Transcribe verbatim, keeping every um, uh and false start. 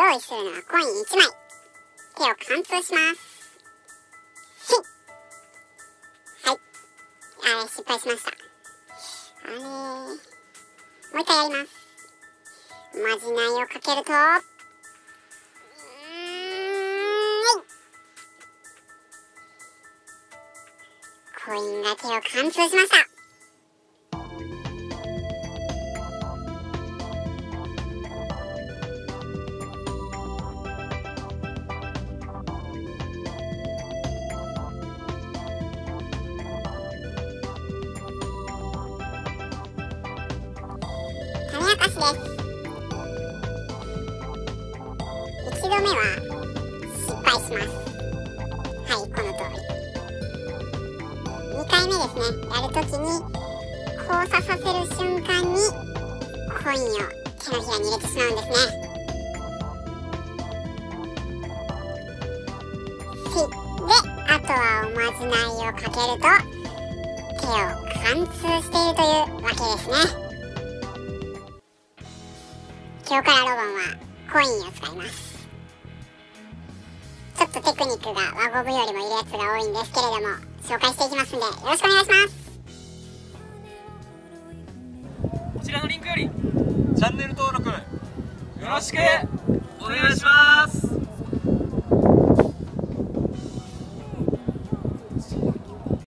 用意するのはコインいちまい。手を貫通します。はい。あれ、失敗しました。あれー。もう一回やります。まじないをかけると、うーん、コインが手を貫通しました。種明かしです。いちどめは失敗します。はい、この通り。にかいめですね、やるときに交差させる瞬間にコインを手のひらに入れてしまうんですね。で、あとはおまじないをかけると手を貫通しているというわけですね。今日からロボンはコインを使います。ちょっとテクニックが輪ゴムよりもいるやつが多いんですけれども、紹介していきますんでよろしくお願いします。 こちらのリンクよりチャンネル登録よろしくお願いします。